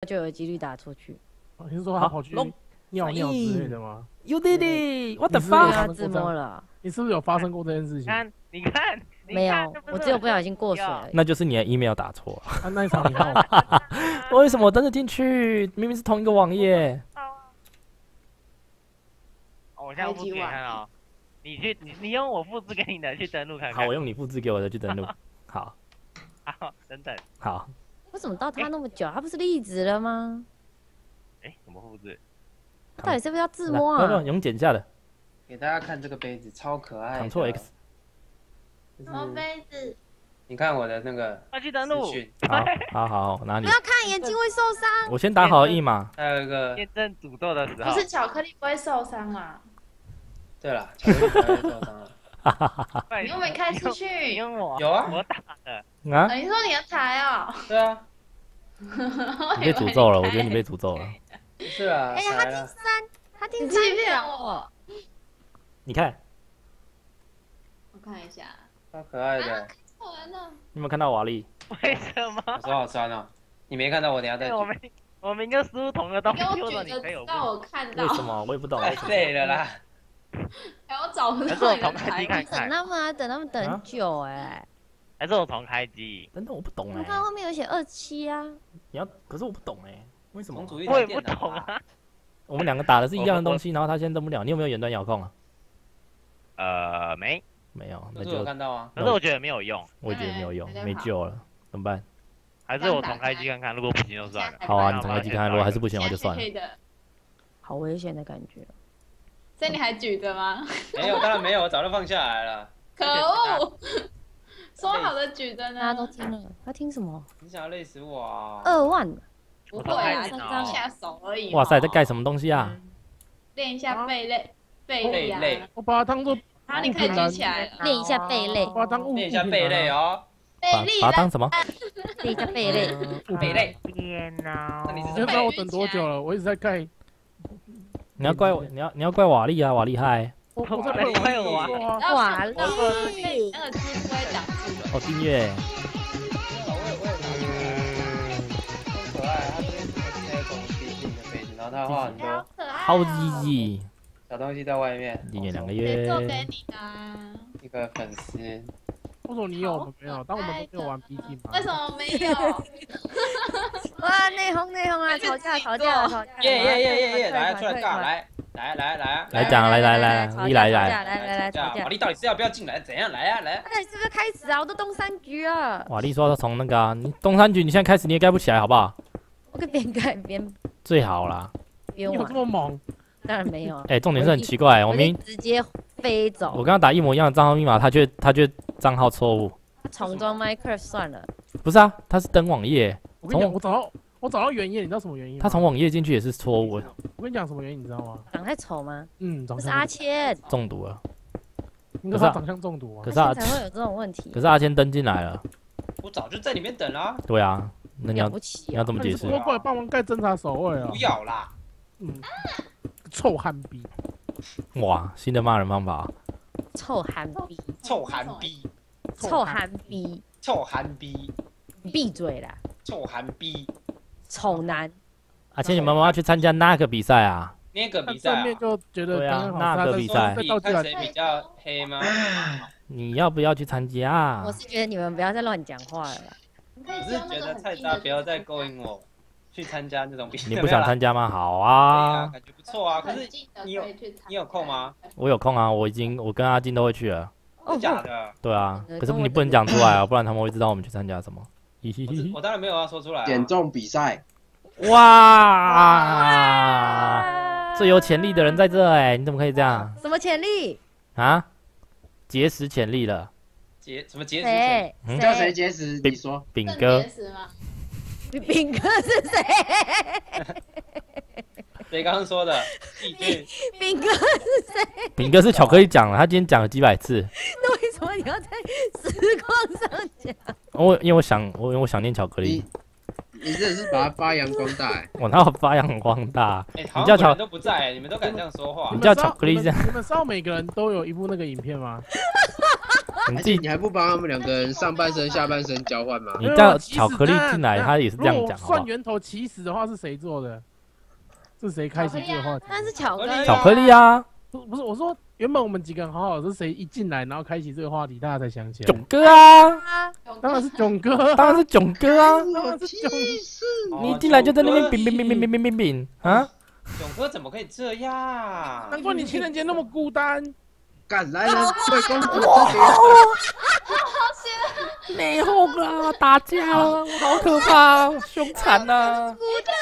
就有几率打出去。 你是说他跑去尿尿之类的吗？ 有弟弟，我的对妈！ 啊，自摸了。 你是不是有发生过这件事情？ 你看， 没有，我只有不小心过水而已。 那就是你的 email 打错。 那一场你看为什么我登得进去？明明是同一个网页。 我现在复制给你看哦。你用我复制给你的去登录看看。 好，我用你复制给我的去登录。好。 好，等等。 好。 为什么到他那么久？他不是离职了吗？ 怎么复制？ 他到底是不是要自摸啊？ 不，用剪下的。 给大家看这个杯子，超可爱的。 Ctrl X。 什么杯子？ 你看我的那个。 快去登录。 好，哪里？ 不要看，眼睛会受伤。 我先打好1码。 还有一个。 验证诅咒的时候。 不是巧克力不会受伤啊。 对了，巧克力不会受伤了。 你又没开出去？ 用我。 有啊， 我打的。 啊？你说你的台哦？ 对啊。 你被诅咒了，我觉得你被诅咒了。 是啊。 哎呀，他听3，他听3 欺骗我。 你看。 我看一下。 超可爱的。 看完了。 你有没有看到瓦力？ 为什么？ 我说好酸哦。你没看到我，等下再举。 我们就输同个东西， 为什么你可以有？让我看到。 为什么？我也不懂。 太累了啦。 还要找不到你的台。 等他们等他们等很久哎。 还是我重开机？ 等等，我不懂我看后面有写27啊。 可是我不懂为什么？ 我也不懂啊。 我们2个打的是一样的东西，然后他现在登不了。你有没有远端遥控啊？ 没有， 那就看到啊。 可是我觉得没有用。 我也觉得没有用，没救了，怎么办？ 还是我重开机看看，如果不行就算了。 好啊，你重开机看看，如果还是不行，我就算了。 好危险的感觉。 所以你还举着吗？ 没有，当然没有，我早就放下来了。 可恶！说好的举着呢？ 大家都听了，他听什么？ 你想要累死我啊 ！2万。 不会啊，3张下手而已。 哇塞，在盖什么东西啊？ 练一下背累。 我把它当做。 啊，你可以举起来了。 练一下背累。 把它当练一下背累哦。 把它当什么？ 练一下背累。 背累。 天哪！ 那你是知道我等多久了？我一直在盖。 你要怪我，你要怪瓦力啊，瓦力嗨。 我在怪我啊！ 瓦力。 那个字不会挡住。 哦，订阅。 可爱，它这边是那种笔记的杯子，然后它画很多。 好easy。 小东西在外面。 订阅2个月。 做给你的。 一个粉丝。 为什么你有我们没有？当我们都没有玩 BT 吗？ 为什么没有？ 哇，内讧啊！吵架！ 耶！来出来尬，来讲，来，一来。 瓦力到底是要不要进来？怎样来啊？来。 那你是不是开始啊？我都东3局啊。 瓦力说他从那个你东3局，你现在开始你也盖不起来，好不好？ 我可以边盖边。 最好啦。 边玩。有这么猛？ 当然没有。 重点是很奇怪，我明直接飞走。 我跟他打一模一样的账号密码，他却账号错误。 重装 Minecraft 算了。 不是啊，他是登网页。 我跟你讲，我找到原因，你知道什么原因吗？ 他从网页进去也是错误。 我跟你讲什么原因，你知道吗？ 长太丑吗？ 这是阿谦中毒了。 应该是他长相中毒啊。 可是他才会有这种问题。 可是阿谦登进来了。 我早就在里面等啦。 对啊，那你要怎么解释？ 我过来帮忙盖侦查守卫啊！ 不要啦。 臭憨逼！ 哇，新的骂人方法。 臭憨逼！ 臭憨逼！ 臭憨逼！ 臭憨逼！ 你闭嘴啦！ 臭憨逼！ 丑男！ 阿谦，你们要去参加那个比赛啊？ 那个比赛正面就觉得对啊，那个比赛看谁比较黑吗？ 你要不要去参加？ 我是觉得你们不要再乱讲话了啦。 我是觉得菜渣不要再勾引我去参加那种比赛。 你不想参加吗？好啊， 感觉不错啊。可是你有空吗？ 我有空啊，我跟阿金都会去了。 真的假的？ 对啊，可是你不能讲出来啊，不然他们会知道我们去参加什么。 我当然没有要说出来。 减重比赛。 哇！最有潜力的人在这你怎么可以这样？ 什么潜力？ 啊？结识潜力了。 什么结识？ 叫谁结识？你说。 饼哥。 饼哥是谁？ 谁刚刚说的？ 饼哥是谁？ 饼哥是巧克力讲了，他今天讲了几百次。 那为什么你要在实况上讲？ 因为我想念巧克力。 你真的是把它发扬光大我哪有发扬光大？ 你叫巧都不在你们都敢这样说话？ 你叫巧克力这样？ 你们知道每个人都有一部那个影片吗？ 而你自己且你还不帮他们两个人上半身下半身交换吗？ 你叫巧克力进来，他也是这样讲，好不好？ 算源头起始的话是谁做的？是谁开启这个话题？ 但是巧克力， 巧克力啊， 不是，我说原本我们几个人好好，是谁一进来然后开启这个话题，大家才想起来。 囧哥啊， 啊， 当然是囧哥， 当然是囧哥啊！ 当然是囧。 你一进来就在那边饼饼饼饼饼饼饼饼啊！ 囧哥怎么可以这样？ 难怪你情人节那么孤单。 敢来了，贵公主这内讧啦，打架了，好可怕，凶残呐！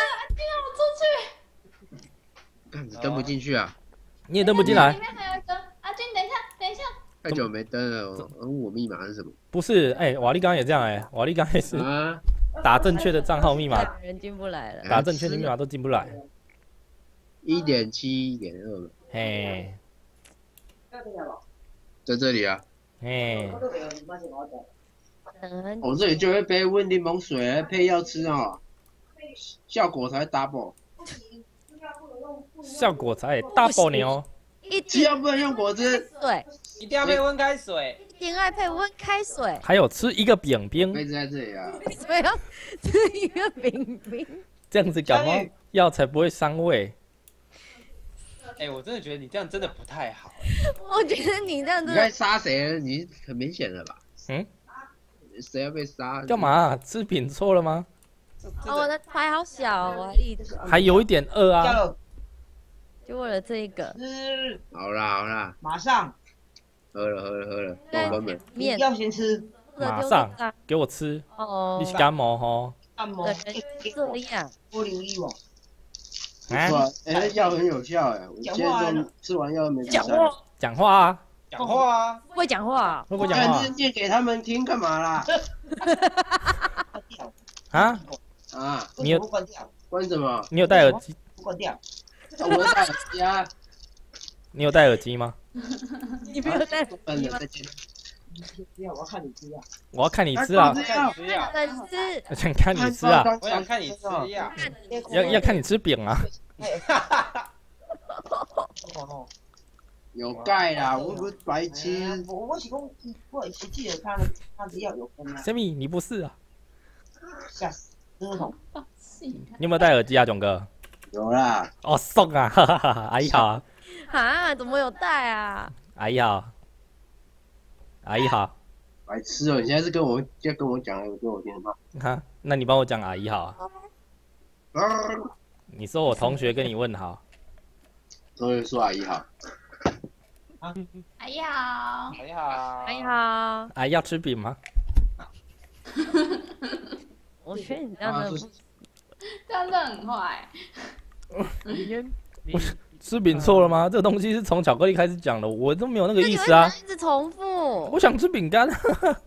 边，你登不进去啊？ 你也登不进来里？面还有一个阿俊，等一下，等一下， 太久没登了，我密码是什么？ 不是，哎，瓦力刚刚也这样哎，瓦力刚刚也是啊， 打正确的账号密码， 人进不来了。 打正确的密码都进不来。 1.7、1.2， 嘿， 在这里啊。 嘿， 我这里就会杯温柠檬水配药吃哦，效果才 double。 效果才 double 牛， 一只要不能用果汁， 水， 一定要配温开水。 一定爱配温开水。 还有吃一个饼饼， 杯子在这里啊。 为什么要吃一个饼饼？ 这样子感冒药才不会伤胃。 哎，我真的觉得你这样真的不太好。 我觉得你这样子， 你在杀谁？你很明显了吧？ 嗯， 谁要被杀？ 干嘛啊？吃饼错了吗？ 哦，我的牌好小，我还一直还有一点饿啊。 就为了这一个好啦好啦， 马上， 喝了，我根本你面， 要先吃马上给我吃， 哦你，是感冒吼？ 按摩对，这样， 玻璃衣网， 不啊， 错，哎，药很有效哎，我今天就吃完药没比赛。 讲话啊， 讲话啊！ 不会讲话， 会不会讲话干念给他们听干嘛啦？ 关掉， 啊？ 啊， 你有不关掉， 关什么？ 你有戴耳机？ 不关掉， 我戴耳机啊。 你有戴耳机吗？ 你没有在笨的，再见。 不要，我要看你资料。 我要看你吃啊， 我看你吃呀！ 粉丝， 我想看你吃啊， 我想看你吃呀！ 要看你吃饼啊。 有钙啦，我不是白痴。 我是讲，我实际的他的药有分啊， 什么？你不是啊？ 吓死，真的痛。 你有没有戴耳机啊，囧哥？ 有啦， 哦，送啊！哈哈哈！阿姨好啊， 啊，怎么有带啊？ 阿姨好，阿姨好。 白痴哦！你现在是跟我讲，跟我听吗？ 哈，那你帮我讲阿姨好啊。 啊， 你说我同学跟你问好， 终于说阿姨好。 阿姨好， 你好， 你好， 阿姨要吃饼吗？ 我觉得你这样子这样子很坏。 你先，你吃饼错了吗？这个东西是从巧克力开始讲的，我都没有那个意思啊。 一直重复。 我想吃饼干，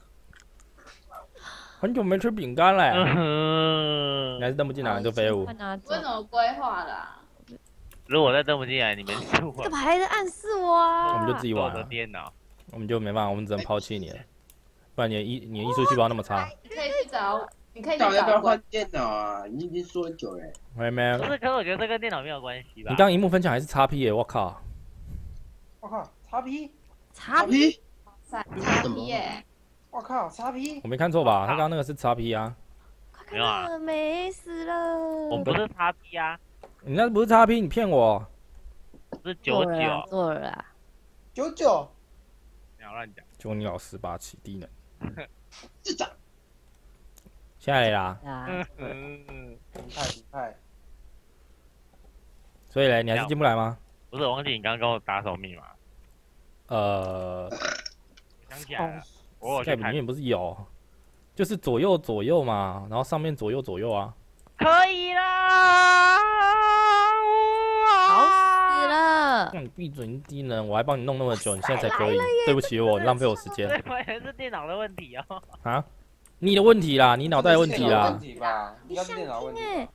很久没吃饼干嘞。你还是登不进来，这废物。 快拿走为什么规划的啊？ 如果再登不进来，你们是我这个牌在暗示我啊！ 我们就自己我的玩了， 电脑。 我们就没办法，我们只能抛弃你了。不然你的艺术细胞那么差。 你可以去找，你可以去到底要不要找换电脑啊？你已经说很久了。 没没不，是，可是我觉得这跟电脑没有关系吧？ 你刚荧幕分享还是 XP 耶？我靠！ 我靠，叉 P， 擦皮， 叉什么 P 耶， 我靠，叉 P， 我没看错吧？他刚刚那个是 XP 啊， 没有啊， 没死了。 我不是叉 P 啊， 你那不是 XP，你骗我！ 是做了啦 99。 做了啦。 99， 不要乱讲。 就你老18起低能， 智障。 下来啦。 啊， 厉害厉害！ 所以嘞，你还是进不来吗？ 不是，我忘记你刚刚跟我打什么密码。想起来了，我有去 Skype 里看。 面不是有，就是左右嘛，然后上面左右啊。 可以啦！ 好死了。 让你闭嘴，你低能！我还帮你弄那么久，你现在才可以，对不起我，你浪费我时间这完全是电脑的问题哦。 啊！你的问题啦，你脑袋的问题啦问。题吧？应该是电脑问题吧。 哎，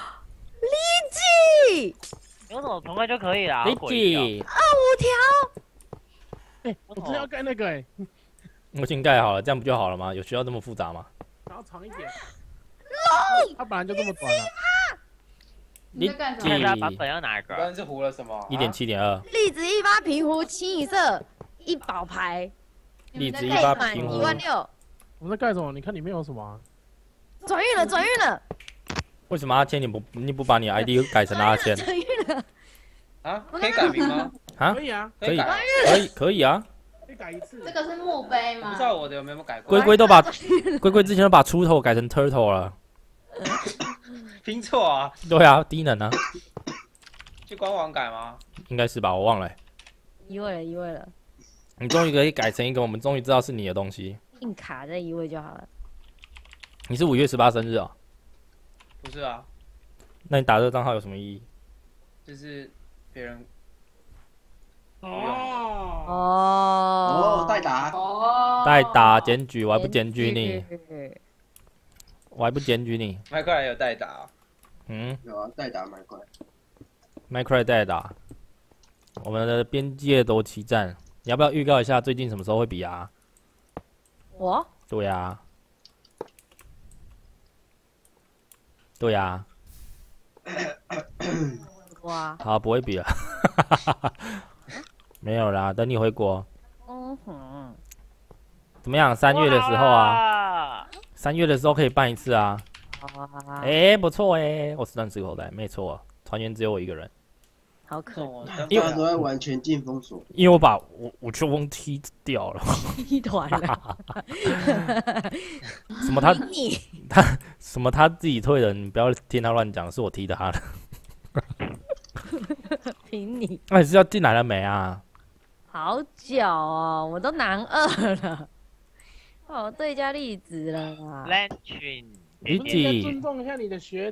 立即有什么重开就可以啦。 理好诡异哦解， 5条。 哎，我真的要盖那个哎， 我已经盖好了，这样不就好了吗？有需要这么复杂吗？ 然后长一点。它本来就这么短了。 你在干什理么？ 看他版本要哪一个？ 刚刚是糊了什么？ 1.7.2， 栗子1发平湖清一色1宝牌荔枝你们在一发满平湖。 16000， 我们在干什么？你看里面有什么啊？ 转运了，转运了， 为什么阿谦你不把你 ID 改成阿谦？ 转运了， 啊，可以改名吗？ 啊可？以啊， 可以改啊。 可以啊！ 可以改一次这。个是墓碑吗不知？道我的有没有改过？ 龟龟都把龟龟之前都把出头改成 turtle 了。 拼错啊？ 对啊，低能啊， 去官网改吗？ 应该是吧？我忘了欸。 移位了，移位了， 你终于可以改成一个我们终于知道是你的东西。 硬卡再移位就好了。 你是5月18生日哦？ 不是啊， 那你打这个账号有什么意义？ 就是别人哦， 哦， 代打， 哦， 代打检举，我还不检举你，我还不检举你。 麦克莱有代打啊。 嗯有啊，代打蛮快。 ，Minecraft 代打，我们的边界夺旗战，你要不要预告一下最近什么时候会比啊？ 我对呀、对呀、 哇， 好，不会比了，没有啦，等你回国， 嗯哼， 怎么样？3月的时候啊， 啊， 3月的时候可以办一次啊。 哇， 不错我是断吃口袋，没错，团员只有我一个人， 好可怜， 大家都在玩全境封锁。 因为我把我秋风踢掉了。 一团了， 什么他你什么他自己退的，你不要听他乱讲，是我踢的他的。 凭你那你是要进来了没啊？ 好久哦，我都男2了，哦，对加粒子了啦， 蓝群， 你不是应该几尊重一下你的学，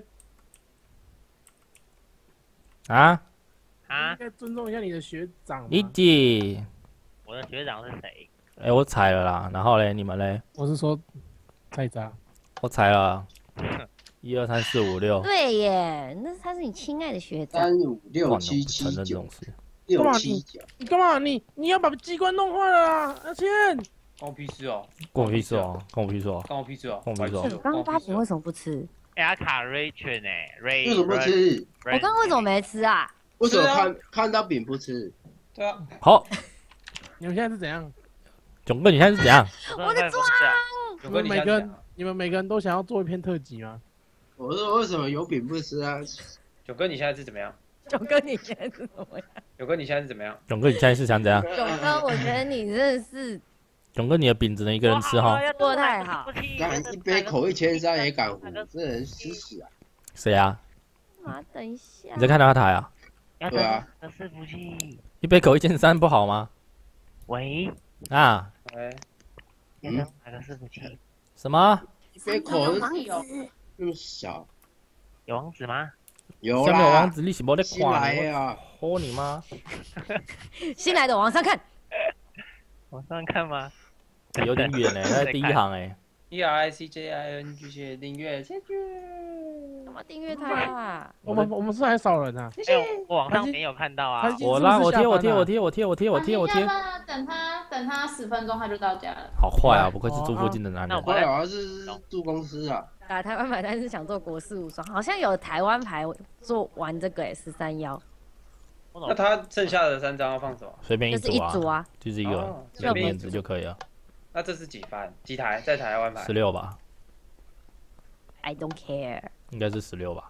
啊？ 啊应，该尊重一下你的学长嘛。 你几？ 我的学长是谁？ 我踩了啦，然后嘞，你们嘞？ 我是说，太渣。 我踩了，1、2、3、4、5、6。 对耶，那他是你亲爱的学长， 3、5、6、 不 7、 承 7、9、 认这种事。 6、 干嘛 7、9。 你干嘛？你要把机关弄坏了啊！阿谦， 关我屁事哦， 关我屁事哦！关我屁事哦！ 关我屁事哦， 关我屁事哦你刚刚发饼为什么不吃？ 哎，他卡 Ray 群哎，Ray， 为什么不吃？ 我刚刚为什么没吃啊？ 为什么是啊看到饼不吃？ 对啊， 好， 你们现在是怎样？ 囧哥，你现在是怎样？ 我的妆， 有你跟你想讲们每个人，你们每个人都想要做一篇特辑吗？ 我说为什么有饼不吃啊？ 九哥你现在是怎么样？ 九哥，你现在是怎么样？ 九哥你现在是怎么样？ 囧哥，你现在是想怎样？ 九哥，我觉得你真的是囧哥，你的饼只能一个人吃哈。 做得太好， 干一杯口1300也敢胡，这人吃屎啊！ 谁啊？ 啊，等一下你，在看他台啊？ 对啊， 的伺服器， 一杯口1300不好吗？ 喂， 啊？ 哎， 先生，哪个伺服器？ 什么？ 一杯口王子， 那么小， 有王子吗？ 有下面有王啦， 子，你是没在新看来的啊， 吼你妈！ 新来的往上看， 往上看吗？ 有点远在第一行 ERICJING 谢谢订阅，谢谢。 怎么订阅他啊？ 我们是还少人啊。 哎，我网上没有看到啊他已。经我拉，我贴， 是不是下班了我贴，我贴，我贴，我贴，我贴，我贴。 等他10分钟他就到家了。 好快啊！不愧是住附近的男人。 我好像是住公司啊， 打台湾牌，但是想做国事无双，好像有台湾牌做玩这个13-1， 那他剩下的3张要放什么？ 随便就是一组啊， 啊， 就是一个哦一个面子就可以了。 那这是几番？几台？在台湾牌 16吧， I don't care, 应该是16吧。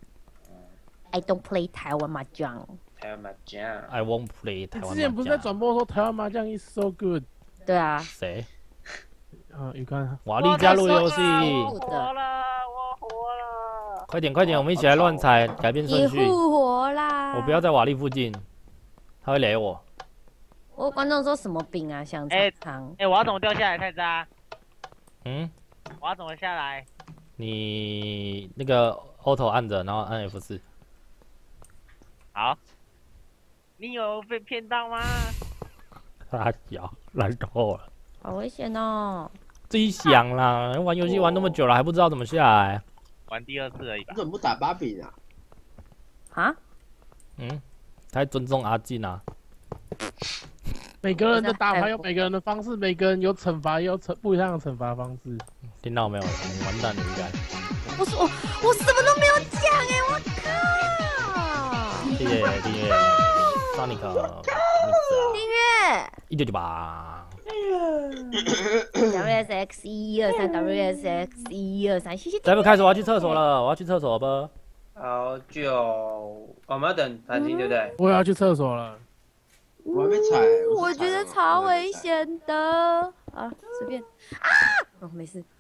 I don't play 台湾麻将。 台湾麻将。 I won't play 台湾麻将。 你之前不是在转播说台湾麻将 is so good？ 对啊， 谁？ 宇刚， 瓦力加入游戏， 我活了，我活了。 快点快点，我们一起来乱猜，改变你顺序。 复活啦！ 我不要在瓦力附近，他会雷我。 我观众说什么饼啊？香肠肠。 哎，我要怎么掉下来？太渣！ 嗯， 我要怎么下来？ 你那个 auto 按着，然后按 F4。 好，你有被骗到吗？ 大小烂透了， 好危险哦！ 自己想啦，玩游戏玩那么久了，还不知道怎么下来。 玩第2次而已吧你。怎么不打8饼啊？ 啊？ 嗯，太尊重阿进啊。 每个人的打牌有每个人的方式，每个人有惩罚，也有不一样的惩罚方式。 听到没有？你完蛋了，应该。 我什么都没有讲哎！我靠！ 谢谢订阅，Sonic， 订阅。 1998。 WSX 123 WSX 123，谢谢。 再不开始，我要去厕所了，我要去厕所吧。 好久，我们要等繁星对不对？ 我也要去厕所了。 我还没踩， 我觉得超危险的。啊，随便。啊！哦，没事。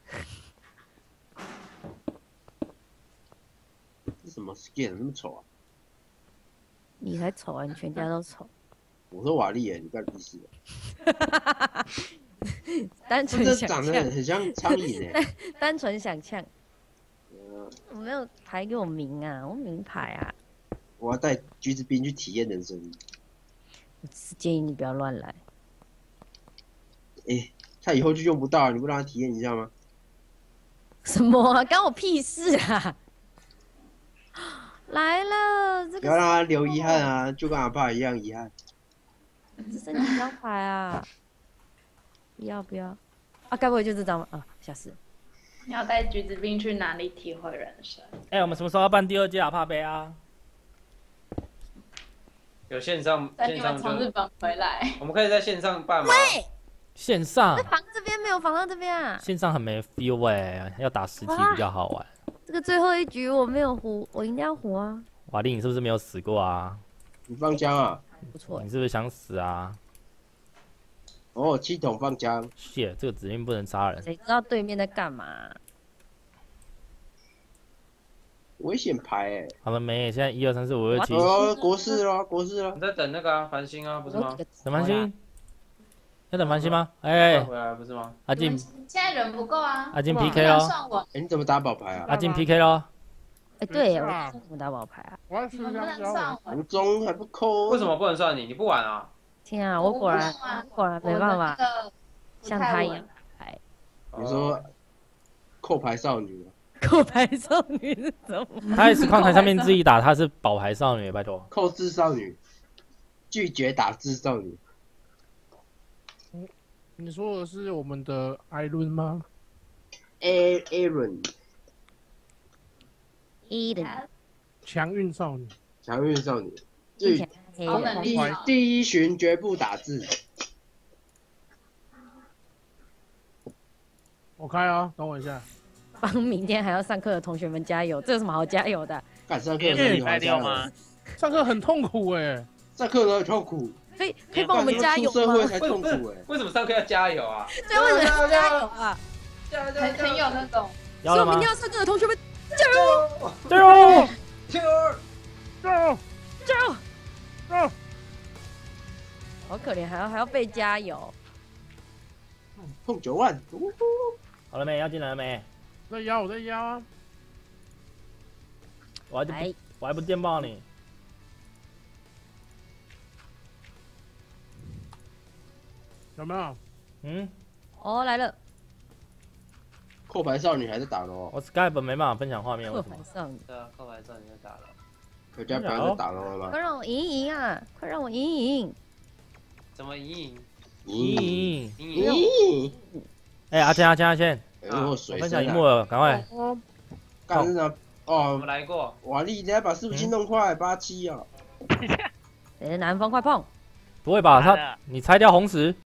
这什么 skin 那么丑啊？ 你才丑啊！你全家都丑。 我说瓦力耶，你干屁事？ 单纯这想长得象， 很像苍蝇哎。 单纯想象。我没有牌给我名啊，我名牌啊。 我要带橘子兵去体验人生。 我只是建议你不要乱来。 他以后就用不到，你不让他体验一下吗？ 什么啊？关我屁事啊！来了，这个不要让他留遗憾啊，就跟阿爸一样遗憾。 这升级招牌啊！不要不要啊！该不会就这张吧？啊，吓死！ 你要带橘子兵去哪里体会人生？ 哎，我们什么时候要办第2届阿帕杯啊？ 有线上等你们就从日本回来。 我们可以在线上办吗？ 线上防这边没有防到这边啊！ 线上很没 feel 哎，要打实体比较好玩。 这个最后一局我没有胡，我一定要胡啊！ 瓦力，你是不是没有死过啊？ 你放枪啊？ 不错你，是不是想死啊？ 哦，气筒放枪。 shit，这个指令不能杀人。 谁知道对面在干嘛？ 危险牌哎！ 好了没？现在1、2、3、4、5、6、7。 哦，国士咯，国士咯你。在等那个繁星啊，不是吗？ 等繁星？要等繁星吗？哎， 回来不是吗？ 阿进， 现在人不够啊。 阿进不 PK 咯。 能算我， 你怎么打宝牌啊？ 阿进 PK 咯。 哎，对， 等一下我怎么打宝牌啊？ 我要吃你们不能香蕉了。 算我。 无中还不扣。 为什么不能算你？你不玩啊？ 天啊，我果然没办法像他一样打牌。 你说扣牌少女吗？ 扣牌少女是什么？ 他也是矿台上面自己打，他是宝牌少女，拜托。 扣字少女，拒绝打字少女。 你说的是我们的艾伦吗？ Aaron， Eden， 强运少女。 强运少女。 听起来黑好人能力好。 第一巡绝不打字。 我开啊，等我一下。 帮明天还要上课的同学们加油！这有什么好加油的？ 赶上课今的时候你天是礼拜六好加油吗？？ 上课很痛苦哎。 上课都很痛苦， 可以帮我们加油吗？ 出社会才痛苦哎。 为什么上课要加油啊？ 对，为什么要加油啊？ 很有那种。 要了吗所以明天？要上课的同学们加油！ 加油！ 加走加油！ 走。 好可怜，还要被加油。 痛9万，呜呼好了没？要进来了没？ 在压，我在压啊。 来， 我还不电爆你。 有没有？ 嗯， 哦，来了， 扣牌少女还在打咯， 我 Skype 没办法分享画面，为扣什么牌？少女， 对啊，扣牌少女就打了。 有家朋友在打咯了吗快？让我赢一赢啊！快让我赢一赢！ 怎么赢？ 咦， 赢！ 咦， 哎，阿谦， 我我水分享声啊！ 荧幕了，赶快。 干是哪？ 我哦们，来过。 瓦力，你要把伺服器弄坏，87啊！ 谁的南风快碰！ 不会吧？ 妈的你拆掉红石？